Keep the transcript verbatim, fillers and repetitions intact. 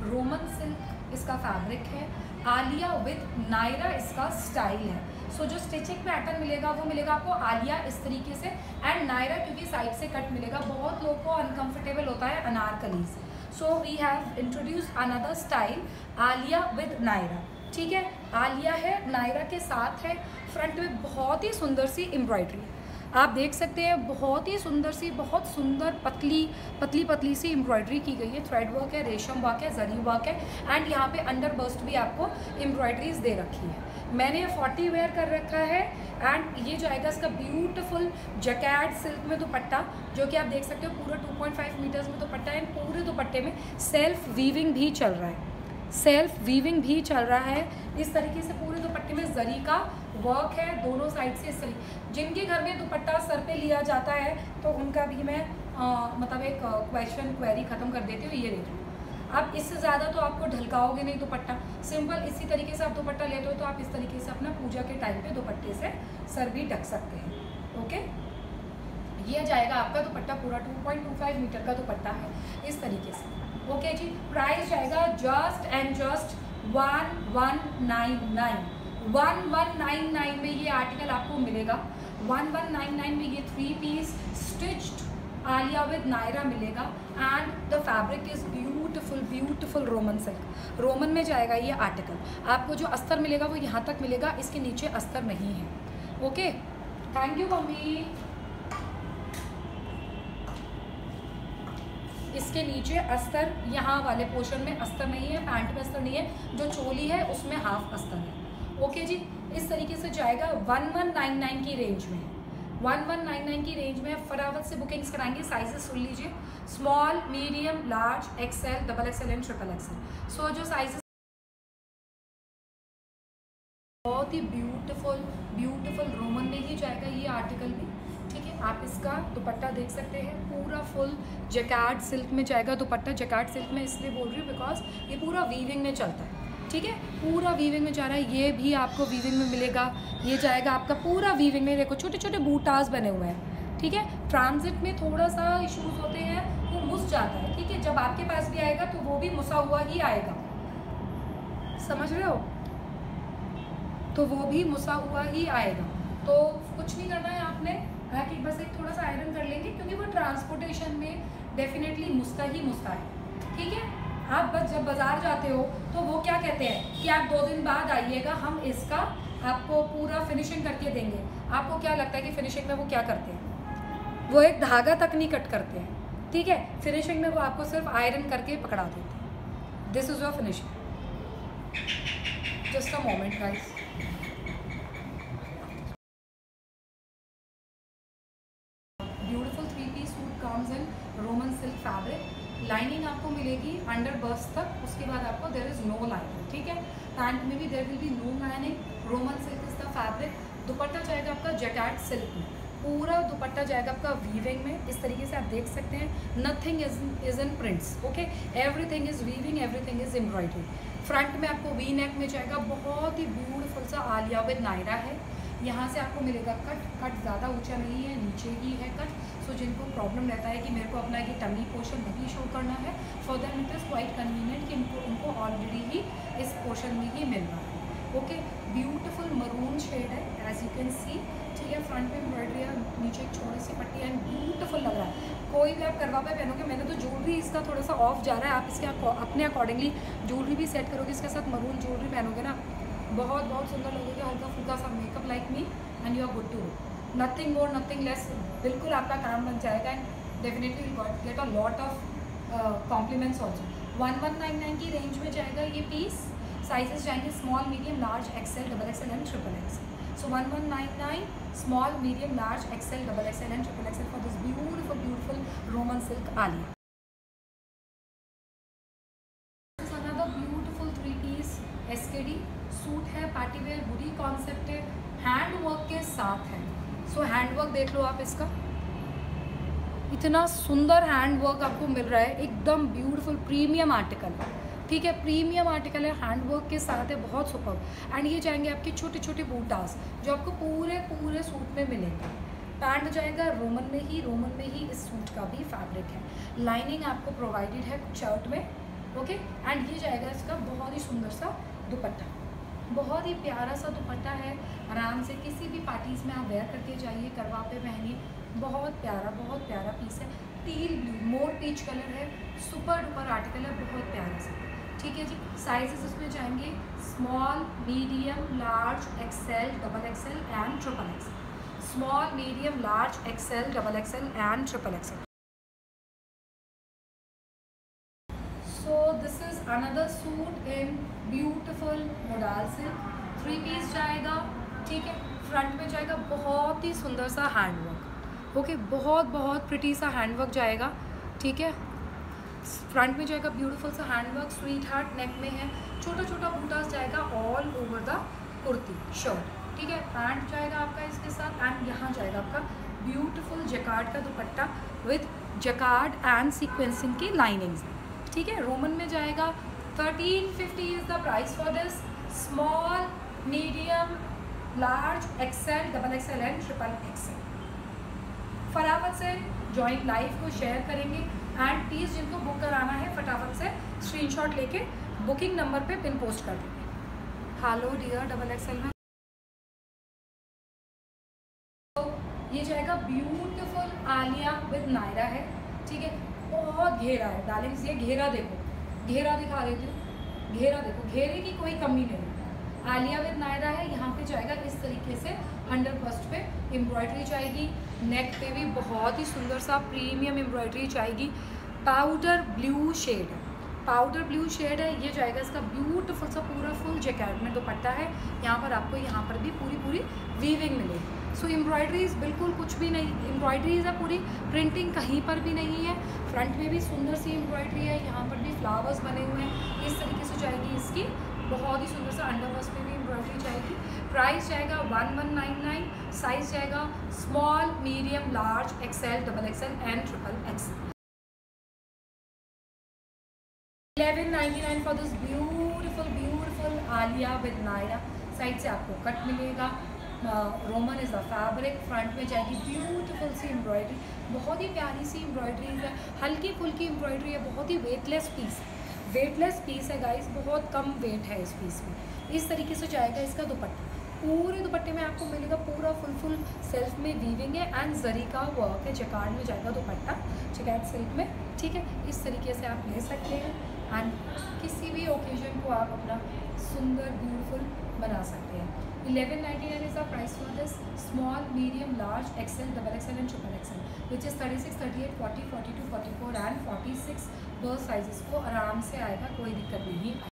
Roman silk इसका fabric है, Alia with Naira इसका स्टाइल है। सो so, जो स्टिचिंग पैटर्न मिलेगा वो मिलेगा आपको आलिया इस तरीके से, एंड नायरा क्योंकि साइड से कट मिलेगा। बहुत लोगों को अनकंफर्टेबल होता है Anarkalis, so we have introduce another style Alia with Naira. ठीक है, आलिया है, नायरा के साथ है, फ्रंट में बहुत ही सुंदर सी एम्ब्रॉयडरी आप देख सकते हैं, बहुत ही सुंदर सी, बहुत सुंदर पतली पतली पतली सी एम्ब्रॉयडरी की गई है। थ्रेड वर्क है, रेशम वर्क है, जरी वर्क है, एंड यहाँ पे अंडर बस्ट भी आपको एम्ब्रॉयडरीज दे रखी है। मैंने फोर्टी वेयर कर रखा है, एंड ये जो आएगा इसका ब्यूटीफुल जैकेट सिल्क में दुपट्टा, जो कि आप देख सकते हो पूरा टू पॉइंट फाइव मीटर्स में दुपट्टा है। पूरे दुपट्टे में सेल्फ वीविंग भी चल रहा है, सेल्फ वीविंग भी चल रहा है इस तरीके से। पूरे दुपट्टे में जरी का वर्क है दोनों साइड से इस तरीके। जिनके घर में दुपट्टा सर पे लिया जाता है तो उनका भी मैं आ, मतलब एक क्वेश्चन क्वेरी ख़त्म कर देती हूँ। ये देख लो, आप इससे ज़्यादा तो आपको ढलकाओगे नहीं दुपट्टा, सिंपल इसी तरीके से आप दुपट्टा लेते हो तो आप इस तरीके से अपना पूजा के टाइम पे दुपट्टे से सर भी ढक सकते हैं। ओके, ये जाएगा आपका दुपट्टा पूरा two point two five meter का दुपट्टा है इस तरीके से। ओके जी, प्राइस जाएगा just and just one one nine nine one one nine nine में ये आर्टिकल आपको मिलेगा। वन वन नाइन नाइन में ये three piece stitched Alia with Naira मिलेगा, and the fabric is beautiful beautiful Roman silk. Roman में जाएगा ये आर्टिकल। आपको जो अस्तर मिलेगा वो यहाँ तक मिलेगा, इसके नीचे अस्तर नहीं है। Okay, thank you mummy. इसके नीचे अस्तर, यहाँ वाले पोर्शन में अस्तर नहीं है, पैंट में अस्तर नहीं है, जो चोली है उसमें हाफ अस्तर है। ओके जी, इस तरीके से जाएगा वन वन नाइन नाइन की रेंज में, वन वन नाइन नाइन की रेंज में। फटाफट से बुकिंग्स कराएंगे, साइजेस सुन लीजिए, small, medium, large, XL, double XL and triple XL. So जो साइजेस बहुत ही ब्यूटीफुल ब्यूटीफुल रोमन में ही जाएगा ये आर्टिकल भी। ठीक है, आप इसका दुपट्टा देख सकते हैं, पूरा फुल जैकार्ड सिल्क में जाएगा दुपट्टा। जैकार्ड सिल्क में इसलिए बोल रही हूँ बिकॉज ये पूरा वीविंग में चलता है। ठीक है, पूरा वीविंग में जा रहा है, ये भी आपको वीविंग में मिलेगा। ये जाएगा आपका पूरा वीविंग में, देखो छोटे छोटे बूटास बने हुए हैं। ठीक है, ट्रांजिट में थोड़ा सा इश्यूज होते हैं, वो मुस जाता है। ठीक है, जब आपके पास भी आएगा तो वो भी मुसा हुआ ही आएगा, समझ रहे हो, तो वो भी मुसा हुआ ही आएगा। तो कुछ नहीं करना है आपने, कि बस एक थोड़ा सा आयरन कर लेंगे, क्योंकि वो ट्रांसपोर्टेशन में डेफिनेटली मुस्ता ही मुस्ता है। ठीक है, आप बस जब बाज़ार जाते हो तो वो क्या कहते हैं कि आप दो दिन बाद आइएगा, हम इसका आपको पूरा फिनिशिंग करके देंगे। आपको क्या लगता है कि फिनिशिंग में वो क्या करते हैं? वो एक धागा तक नहीं कट करते हैं। ठीक है, फिनिशिंग में वो आपको सिर्फ आयरन करके पकड़ा देते हैं। This is your finishing. Just a moment guys. Beautiful three piece suit comes in Roman silk fabric. Lining आपको मिलेगी अंडर बस्ट तक, उसके बाद आपको देयर इज़ नो लाइनिंग। ठीक है, पैंट में भी there will be no lining. Roman silk is the fabric. Dupatta जाएगा आपका जैकार्ड सिल्क में, पूरा दुपट्टा जाएगा आपका वीविंग में। इस तरीके से आप देख सकते हैं, nothing is is in prints. Okay, everything is weaving, everything is embroidery. Front में आपको वी नेक में जाएगा, बहुत ही ब्यूटीफुल सा आलिया विद नायरा है। यहाँ से आपको मिलेगा कट, कट ज़्यादा ऊंचा नहीं है, नीचे ही है कट। सो so, जिनको प्रॉब्लम रहता है कि मेरे को अपना ये टमी पोर्शन नहीं शो करना है, for that it is quite convenient कि इनको उनको ऑलरेडी ही इस पोर्शन में ही मिल रहा है। ओके, ब्यूटीफुल मरून शेड है एज यू कैन सी। ठीक है, फ्रंट में एम्ब्रॉयडरी है, नीचे एक छोटी सी पट्टी है, ब्यूटीफुल लग रहा है। कोई भी आप करवा पे पहनोगे, मैंने तो ज्वेलरी इसका थोड़ा सा ऑफ जा रहा है, आप इसके अपने अकॉर्डिंगली ज्वेलरी भी सेट करोगे, इसके साथ मरून ज्वेलरी पहनोगे ना, बहुत बहुत सुंदर लगेगा। हल्का फुल्का सा makeup like me and you are good to go, nothing more nothing less. बिल्कुल आपका काम बन जाएगा, and definitely get a lot of compliments also. One one nine nine की रेंज में जाएगा ये पीस। साइजेस जाएंगे small, medium, large, XL, double XL and triple XL. So one one nine nine small, medium, large, XL, double XL and triple XL for this beautiful beautiful Roman silk Aaliya. Beautiful three piece SKD suit है, party wear बुरी concept है, hand work के साथ है। So so, hand work देख लो आप, इसका इतना सुंदर हैंड वर्क आपको मिल रहा है, एकदम ब्यूटीफुल प्रीमियम आर्टिकल है। ठीक है, प्रीमियम आर्टिकल है, हैंड वर्क के साथ है, बहुत सुपर। एंड ये जाएंगे आपके छोटे छोटे बूटास जो आपको पूरे पूरे सूट में मिलेंगे। पैंट जाएगा रोमन में ही, रोमन में ही इस सूट का भी फैब्रिक है। लाइनिंग आपको प्रोवाइडेड है शर्ट में, ओके। एंड ये जाएगा इसका बहुत ही सुंदर सा दुपट्टा, बहुत ही प्यारा सा दुपट्टा है। आराम से किसी भी पार्टीज़ में आप वेयर करके जाइए, करवा पे पहनिए, बहुत प्यारा बहुत प्यारा पीस है। टील ब्लू मोर पीच कलर है, सुपर डुपर आर्टिकल है, बहुत प्यारा सा। ठीक है जी। साइजेस इसमें जाएंगे small, medium, large, XL, double XL and triple XL. Small, medium, large, XL, double XL and triple XL. So this is another suit in beautiful modal silk, three piece जाएगा। ठीक है। फ्रंट में जाएगा बहुत ही सुंदर सा हैंडवर्क, ओके, बहुत बहुत प्रिटी सा हैंडवर्क जाएगा। ठीक है। फ्रंट में जाएगा ब्यूटीफुल सा हैंडवर्क, स्वीट हार्ट नेक में है, छोटा छोटा बूटास जाएगा all over the kurti shirt. ठीक है। पैंट जाएगा आपका इसके साथ एंड यहाँ जाएगा आपका ब्यूटीफुल जैकार्ड का dupatta with jacquard and sequencing की लाइनिंग्स। ठीक है। रोमन में जाएगा। Thirteen fifty is the price for this. Small, medium, large, XL, double XL and triple XL. फटाफट से जॉइंट लाइव को शेयर करेंगे एंड प्लीज़ जिनको बुक कराना है फटाफट से स्क्रीनशॉट लेके बुकिंग नंबर पे पिन पोस्ट कर देंगे। हेलो डियर डबल एक्सेल में तो ये जाएगा ब्यूटीफुल आलिया विद नायरा है। ठीक है। बहुत घेरा है डार्लिंग्स, ये घेरा देखो, घेरा दिखा देती हूँ, घेरा देखो, घेरे की कोई कमी नहीं। आलिया विद नायरा है। यहाँ पे जाएगा इस तरीके से अंडर बस्ट पे एम्ब्रॉयडरी जाएगी, नेक पे भी बहुत ही सुंदर सा प्रीमियम एम्ब्रॉयडरी जाएगी। पाउडर ब्लू शेड है, पाउडर ब्लू शेड है। ये जाएगा इसका ब्यूटीफुल सा पूरा फुल जैकेट में दुपट्टा है। यहाँ पर आपको यहाँ पर भी पूरी पूरी वीविंग मिलेगी। सो एम्ब्रॉयडरीज बिल्कुल कुछ भी नहीं, एम्ब्रॉयडरीज है पूरी, प्रिंटिंग कहीं पर भी नहीं है। फ्रंट में भी सुंदर सी एम्ब्रॉयडरी है, यहाँ पर भी फ्लावर्स बने हुए हैं। इस तरीके से जाएगी इसकी बहुत ही सुंदर सा अंडर बस्ट पे भी एम्ब्रॉयडरी जाएगी। प्राइस जाएगा one one nine nine. Size जाएगा small, medium, large, XL, double XL and triple XL. Eleven ninety nine for this beautiful beautiful Aaliya with Naira. Side से आपको कट मिलेगा, Roman is the fabric. Front में जाएगी beautiful सी embroidery, बहुत ही प्यारी सी embroidery है, हल्की फुल्की एम्ब्रॉयडरी है, बहुत ही वेटलेस पीस है, वेटलेस पीस है गाइस, बहुत कम वेट है इस पीस में। इस तरीके से जाएगा इसका दुपट्टा, पूरे दुपट्टे में आपको मिलेगा पूरा फुल फुल सेल्फ में वीविंग है एंड जरी का वर्क है। जैकार्ड में जाएगा दुपट्टा, जैकार्ड सिल्क में। ठीक है। इस तरीके से आप ले सकते हैं एंड किसी भी ओकेजन को आप अपना सुंदर ब्यूटीफुल बना सकते हैं। Eleven ninety nine is the price for this. Small, medium, large, XL, double XL and triple XL which is thirty six, thirty eight, forty, forty two, forty four and forty six. दो sizes को आराम से आएगा, कोई दिक्कत नहीं आएगी।